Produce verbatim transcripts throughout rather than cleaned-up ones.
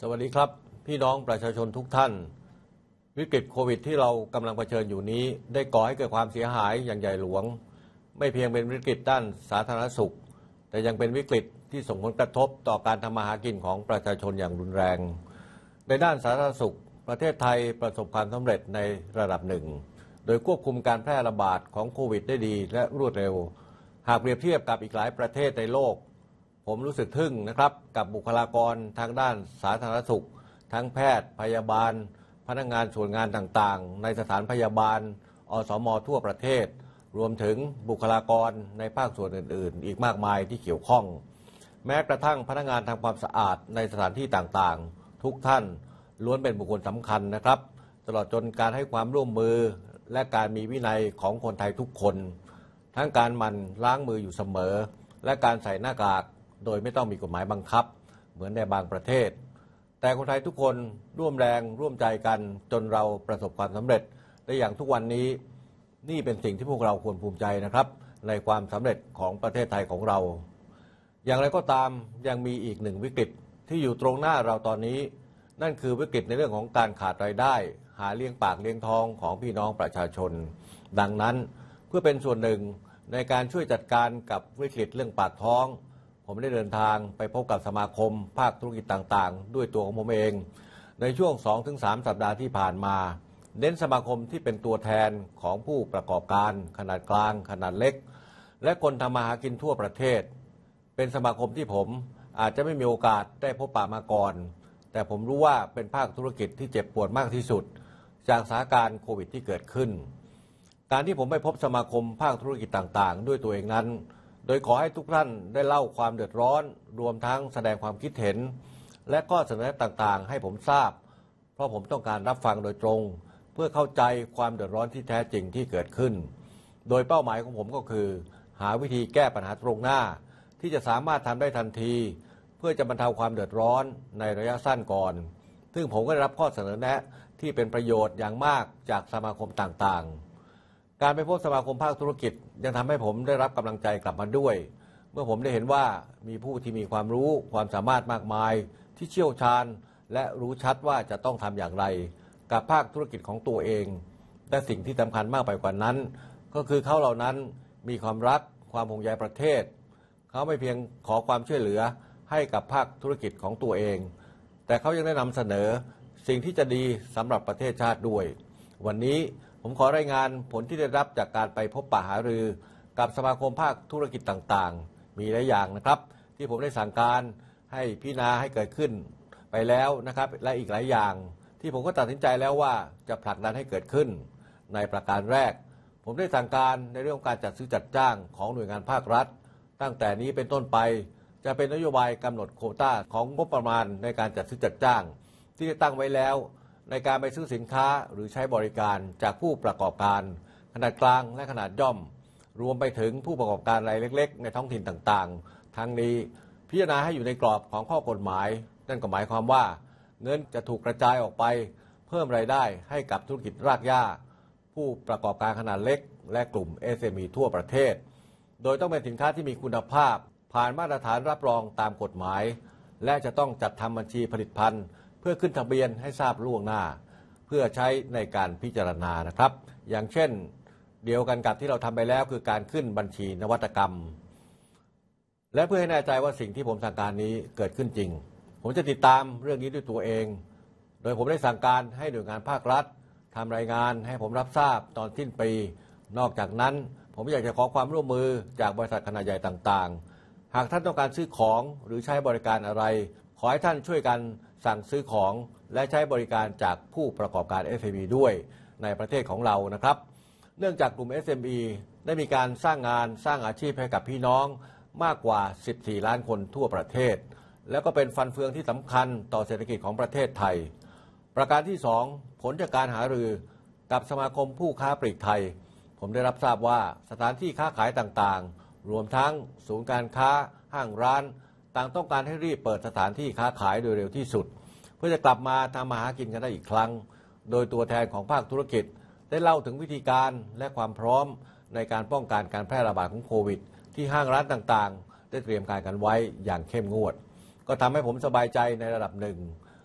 สวัสดีครับพี่น้องประชาชนทุกท่านวิกฤตโควิดที่เรากำลังเผชิญอยู่นี้ได้ก่อให้เกิดความเสียหายอย่างใหญ่หลวงไม่เพียงเป็นวิกฤตด้านสาธารณสุขแต่ยังเป็นวิกฤตที่ส่งผลกระทบต่อการทำมาหากินของประชาชนอย่างรุนแรงในด้านสาธารณสุขประเทศไทยประสบความสำเร็จในระดับหนึ่งโดยควบคุมการแพร่ระบาดของโควิดได้ดีและรวดเร็วหากเปรียบเทียบกับอีกหลายประเทศในโลกผมรู้สึกทึ่งนะครับกับบุคลากรทางด้านสาธารณสุขทั้งแพทย์พยาบาลพนักงานส่วนงานต่างๆในสถานพยาบาลอสม.ทั่วประเทศรวมถึงบุคลากรในภาคส่วนอื่นๆอีกมากมายที่เกี่ยวข้องแม้กระทั่งพนักงานทำความสะอาดในสถานที่ต่างๆทุกท่านล้วนเป็นบุคคลสำคัญนะครับตลอดจนการให้ความร่วมมือและการมีวินัยของคนไทยทุกคนทั้งการหมั่นล้างมืออยู่เสมอและการใส่หน้ากากโดยไม่ต้องมีกฎหมายบังคับเหมือนในบางประเทศแต่คนไทยทุกคนร่วมแรงร่วมใจกันจนเราประสบความสำเร็จได้อย่างทุกวันนี้นี่เป็นสิ่งที่พวกเราควรภูมิใจนะครับในความสำเร็จของประเทศไทยของเราอย่างไรก็ตามยังมีอีกหนึ่งวิกฤตที่อยู่ตรงหน้าเราตอนนี้นั่นคือวิกฤตในเรื่องของการขาดรายได้หาเลี้ยงปากเลี้ยงท้องของพี่น้องประชาชนดังนั้นเพื่อเป็นส่วนหนึ่งในการช่วยจัดการกับวิกฤตเรื่องปากท้องผมได้เดินทางไปพบกับสมาคมภาคธุรกิจต่างๆด้วยตัวของผมเองในช่วง สองถึงสาม สัปดาห์ที่ผ่านมาเน้นสมาคมที่เป็นตัวแทนของผู้ประกอบการขนาดกลางขนาดเล็กและคนทำมาหากินทั่วประเทศเป็นสมาคมที่ผมอาจจะไม่มีโอกาสได้พบปะมาก่อนแต่ผมรู้ว่าเป็นภาคธุรกิจที่เจ็บปวดมากที่สุดจากสถานการณ์โควิดที่เกิดขึ้นการที่ผมไปพบสมาคมภาคธุรกิจต่างๆด้วยตัวเองนั้นโดยขอให้ทุกท่านได้เล่าความเดือดร้อนรวมทั้งแสดงความคิดเห็นและข้อเสนอต่างๆให้ผมทราบเพราะผมต้องการรับฟังโดยตรงเพื่อเข้าใจความเดือดร้อนที่แท้จริงที่เกิดขึ้นโดยเป้าหมายของผมก็คือหาวิธีแก้ปัญหาตรงหน้าที่จะสามารถทำได้ทันทีเพื่อจะบรรเทาความเดือดร้อนในระยะสั้นก่อนซึ่งผมก็ได้รับข้อเสนอแนะที่เป็นประโยชน์อย่างมากจากสมาคมต่างๆการไปพบสมาคมภาคธุรกิจยังทำให้ผมได้รับกำลังใจกลับมาด้วยเมื่อผมได้เห็นว่ามีผู้ที่มีความรู้ความสามารถมากมายที่เชี่ยวชาญและรู้ชัดว่าจะต้องทำอย่างไรกับภาคธุรกิจของตัวเองและสิ่งที่สำคัญมากไปกว่านั้นก็คือเขาเหล่านั้นมีความรักความห่วงใยประเทศเขาไม่เพียงขอความช่วยเหลือให้กับภาคธุรกิจของตัวเองแต่เขายังได้นำเสนอสิ่งที่จะดีสำหรับประเทศชาติด้วยวันนี้ผมขอรายงานผลที่ได้รับจากการไปพบปะหารือกับสมาคมภาคธุรกิจต่างๆมีหลายอย่างนะครับที่ผมได้สั่งการให้พิจารณาให้เกิดขึ้นไปแล้วนะครับและอีกหลายอย่างที่ผมก็ตัดสินใจแล้วว่าจะผลักดันให้เกิดขึ้นในประการแรกผมได้สั่งการในเรื่องการจัดซื้อจัดจ้างของหน่วยงานภาครัฐตั้งแต่นี้เป็นต้นไปจะเป็นนโยบายกำหนดโควต้าของงบประมาณในการจัดซื้อจัดจ้างที่ได้ตั้งไว้แล้วในการไปซื้อสินค้าหรือใช้บริการจากผู้ประกอบการขนาดกลางและขนาดย่อมรวมไปถึงผู้ประกอบการรายเล็กๆในท้องถิ่นต่างๆทั้งนี้พิจารณาให้อยู่ในกรอบของข้อกฎหมายนั่นก็หมายความว่าเงินจะถูกกระจายออกไปเพิ่มรายได้ให้กับธุรกิจรากหญ้าผู้ประกอบการขนาดเล็กและกลุ่ม เอส เอ็ม อี ทั่วประเทศโดยต้องเป็นสินค้าที่มีคุณภาพผ่านมาตรฐานรับรองตามกฎหมายและจะต้องจัดทำบัญชีผลิตภัณฑ์เพื่อขึ้นทะเบียนให้ทราบล่วงหน้าเพื่อใช้ในการพิจารณานะครับอย่างเช่นเดียวกันกับที่เราทำไปแล้วคือการขึ้นบัญชีนวัตกรรมและเพื่อให้แน่ใจว่าสิ่งที่ผมสั่งการนี้เกิดขึ้นจริงผมจะติดตามเรื่องนี้ด้วยตัวเองโดยผมได้สั่งการให้หน่วยงานภาครัฐทำรายงานให้ผมรับทราบตอนสิ้นปีนอกจากนั้นผมอยากจะขอความร่วมมือจากบริษัทขนาดใหญ่ต่างๆหากท่านต้องการซื้อของหรือใช้บริการอะไรขอให้ท่านช่วยกันสั่งซื้อของและใช้บริการจากผู้ประกอบการ เอส เอ็ม อี ด้วยในประเทศของเรานะครับเนื่องจากกลุ่ม เอส เอ็ม อี ได้มีการสร้างงานสร้างอาชีพให้กับพี่น้องมากกว่าสิบสี่ล้านคนทั่วประเทศแล้วก็เป็นฟันเฟืองที่สำคัญต่อเศรษฐกิจของประเทศไทยประการที่สองผลจากการหารือกับสมาคมผู้ค้าปลีกไทยผมได้รับทราบว่าสถานที่ค้าขายต่างๆรวมทั้งศูนย์การค้าห้างร้านต่างต้องการให้รีบเปิดสถานที่ค้าขายโดยเร็วที่สุดเพื่อจะกลับมาทำมาหากินกันได้อีกครั้งโดยตัวแทนของภาคธุรกิจได้เล่าถึงวิธีการและความพร้อมในการป้องกันการแพร่ระบาดของโควิดที่ห้างร้านต่างๆได้เตรียมการกันไว้อย่างเข้มงวดก็ทำให้ผมสบายใจในระดับหนึ่ง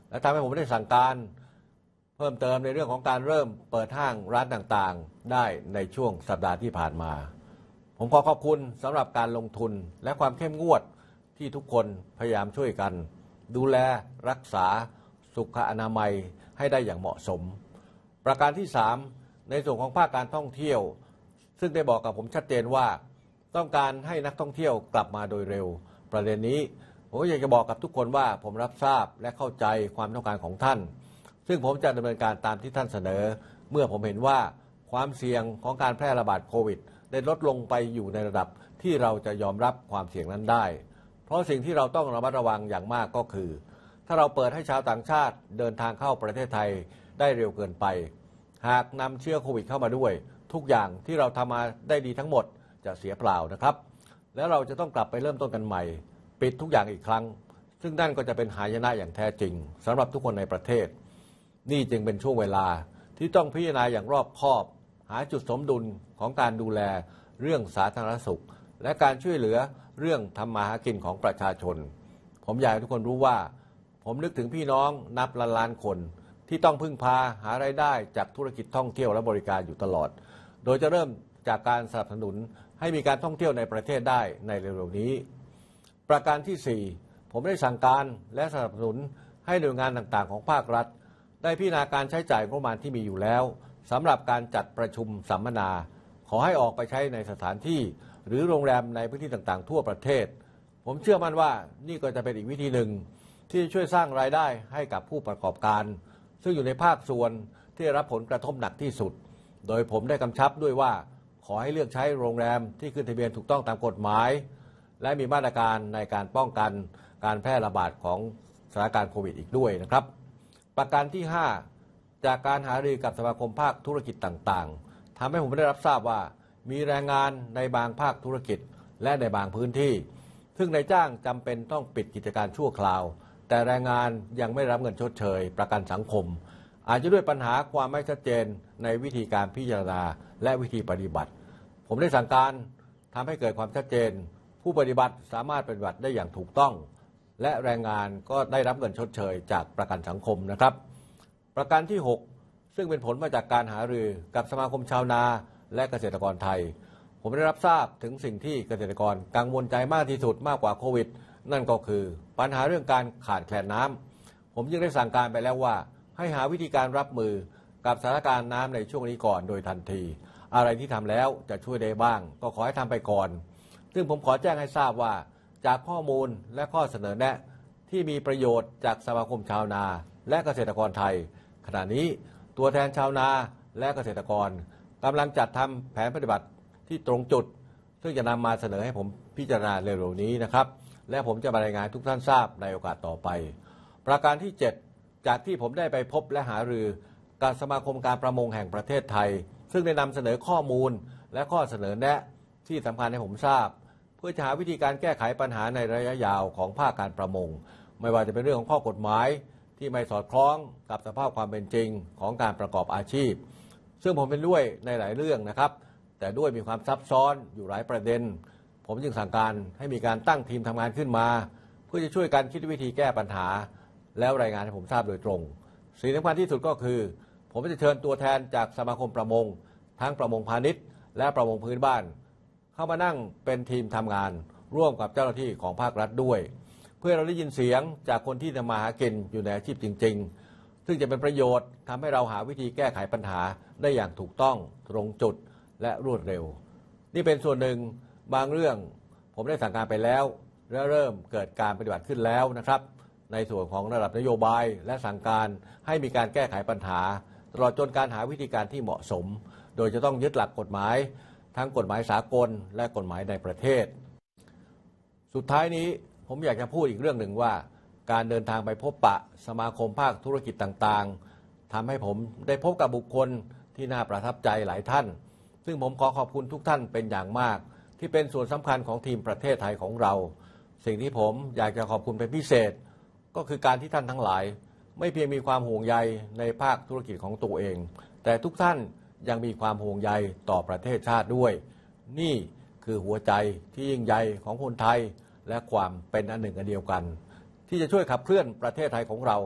และทำให้ผมได้สั่งการเพิ่มเติมในเรื่องของการเริ่มเปิดห้างร้านต่างๆได้ในช่วงสัปดาห์ที่ผ่านมาผมขอขอบคุณสำหรับการลงทุนและความเข้มงวดที่ทุกคนพยายามช่วยกันดูแลรักษาสุขอนามัยให้ได้อย่างเหมาะสมประการที่สามในส่วนของภาคการท่องเที่ยวซึ่งได้บอกกับผมชัดเจนว่าต้องการให้นักท่องเที่ยวกลับมาโดยเร็วประเด็นนี้ผมอยากจะบอกกับทุกคนว่าผมรับทราบและเข้าใจความต้องการของท่านซึ่งผมจะดำเนินการตามที่ท่านเสนอเมื่อผมเห็นว่าความเสี่ยงของการแพร่ระบาดโควิดได้ลดลงไปอยู่ในระดับที่เราจะยอมรับความเสี่ยงนั้นได้เพราะสิ่งที่เราต้องระมัดระวังอย่างมากก็คือถ้าเราเปิดให้ชาวต่างชาติเดินทางเข้าประเทศไทยได้เร็วเกินไปหากนำเชื้อโควิดเข้ามาด้วยทุกอย่างที่เราทำมาได้ดีทั้งหมดจะเสียเปล่านะครับแล้วเราจะต้องกลับไปเริ่มต้นกันใหม่ปิดทุกอย่างอีกครั้งซึ่งนั่นก็จะเป็นหายนะอย่างแท้จริงสำหรับทุกคนในประเทศนี่จึงเป็นช่วงเวลาที่ต้องพิจารณาอย่างรอบคอบหาจุดสมดุลของการดูแลเรื่องสาธารณสุขและการช่วยเหลือเรื่องทำมาหากินของประชาชนผมอยากให้ทุกคนรู้ว่าผมนึกถึงพี่น้องนับล้านล้านคนที่ต้องพึ่งพาหารายได้จากธุรกิจท่องเที่ยวและบริการอยู่ตลอดโดยจะเริ่มจากการสนับสนุนให้มีการท่องเที่ยวในประเทศได้ในเร็วๆนี้ประการที่สี่ผมได้สั่งการและสนับสนุนให้หน่วยงานต่างๆของภาครัฐได้พิจารณาการใช้จ่ายงบประมาณที่มีอยู่แล้วสำหรับการจัดประชุมสัมมนาขอให้ออกไปใช้ในสถานที่หรือโรงแรมในพื้นที่ต่างๆทั่วประเทศผมเชื่อมั่นว่านี่ก็จะเป็นอีกวิธีหนึ่งที่ช่วยสร้างรายได้ให้กับผู้ประกอบการซึ่งอยู่ในภาคส่วนที่ได้รับผลกระทบหนักที่สุดโดยผมได้กำชับด้วยว่าขอให้เลือกใช้โรงแรมที่ขึ้นทะเบียนถูกต้องตามกฎหมายและมีมาตรการในการป้องกันการแพร่ระบาดของสถานการณ์โควิดอีกด้วยนะครับประการที่ห้าจากการหารือกับสมาคมภาคธุรกิจต่างๆทำให้ผมได้รับทราบว่ามีแรงงานในบางภาคธุรกิจและในบางพื้นที่ซึ่งนายจ้างจำเป็นต้องปิดกิจการชั่วคราวแต่แรงงานยังไม่รับเงินชดเชยประกันสังคมอาจจะด้วยปัญหาความไม่ชัดเจนในวิธีการพิจารณาและวิธีปฏิบัติผมได้สั่งการทำให้เกิดความชัดเจนผู้ปฏิบัติสามารถปฏิบัติได้อย่างถูกต้องและแรงงานก็ได้รับเงินชดเชยจากประกันสังคมนะครับประการที่หกซึ่งเป็นผลมาจากการหารือกับสมาคมชาวนาและเกษตรกรไทยผมได้รับทราบถึงสิ่งที่เกษตรกรกังวลใจมากที่สุดมากกว่าโควิดนั่นก็คือปัญหาเรื่องการขาดแคลนน้ำผมจึงได้สั่งการไปแล้วว่าให้หาวิธีการรับมือกับสถานการณ์น้ำในช่วงนี้ก่อนโดยทันทีอะไรที่ทำแล้วจะช่วยได้บ้างก็ขอให้ทำไปก่อนซึ่งผมขอแจ้งให้ทราบว่าจากข้อมูลและข้อเสนอแนะที่มีประโยชน์จากสมาคมชาวนาและเกษตรกรไทยขณะนี้ตัวแทนชาวนาและเกษตรกรกำลังจัดทำแผนปฏิบัติที่ตรงจุดซึ่งจะนำมาเสนอให้ผมพิจารณาเร็วๆนี้นะครับและผมจะรายงานทุกท่านทราบในโอกาสต่อไปประการที่เจ็ดจากที่ผมได้ไปพบและหารือกับสมาคมการประมงแห่งประเทศไทยซึ่งได้นำเสนอข้อมูลและข้อเสนอแนะที่สำคัญให้ผมทราบเพื่อจะหาวิธีการแก้ไขปัญหาในระยะยาวของภาคการประมงไม่ว่าจะเป็นเรื่องของข้อกฎหมายที่ไม่สอดคล้องกับสภาพความเป็นจริงของการประกอบอาชีพซึ่งผมเป็นด้วยในหลายเรื่องนะครับแต่ด้วยมีความซับซ้อนอยู่หลายประเด็นผมจึงสั่งการให้มีการตั้งทีมทำงานขึ้นมาเพื่อจะช่วยกันคิดวิธีแก้ปัญหาแล้วรายงานให้ผมทราบโดยตรงสิ่งสำคัญที่สุดก็คือผมจะเชิญตัวแทนจากสมาคมประมงทั้งประมงพาณิชย์และประมงพื้นบ้านเข้ามานั่งเป็นทีมทำงานร่วมกับเจ้าหน้าที่ของภาครัฐด้วยเพื่อเราได้ยินเสียงจากคนที่ทำมาหากินอยู่ในอาชีพจริงๆซึ่งจะเป็นประโยชน์ทำให้เราหาวิธีแก้ไขปัญหาได้อย่างถูกต้องตรงจุดและรวดเร็วนี่เป็นส่วนหนึ่งบางเรื่องผมได้สั่งการไปแล้วและเริ่มเกิดการปฏิบัติขึ้นแล้วนะครับในส่วนของระดับนโยบายและสั่งการให้มีการแก้ไขปัญหาตลอดจนการหาวิธีการที่เหมาะสมโดยจะต้องยึดหลักกฎหมายทั้งกฎหมายสากลและกฎหมายในประเทศสุดท้ายนี้ผมอยากจะพูดอีกเรื่องหนึ่งว่าการเดินทางไปพบปะสมาคมภาคธุรกิจต่างๆทำให้ผมได้พบกับบุคคลที่น่าประทับใจหลายท่านซึ่งผมขอขอบคุณทุกท่านเป็นอย่างมากที่เป็นส่วนสำคัญของทีมประเทศไทยของเราสิ่งที่ผมอยากจะขอบคุณเป็นพิเศษก็คือการที่ท่านทั้งหลายไม่เพียงมีความห่วงใยในภาคธุรกิจของตัวเองแต่ทุกท่านยังมีความห่วงใยต่อประเทศชาติด้วยนี่คือหัวใจที่ยิ่งใหญ่ของคนไทยและความเป็นอันหนึ่งอันเดียวกันที่จะช่วยขับเคลื่อนประเทศไทยของเรา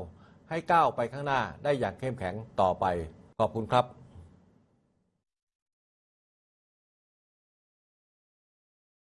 ให้ก้าวไปข้างหน้าได้อย่างเข้มแข็งต่อไปขอบคุณครับ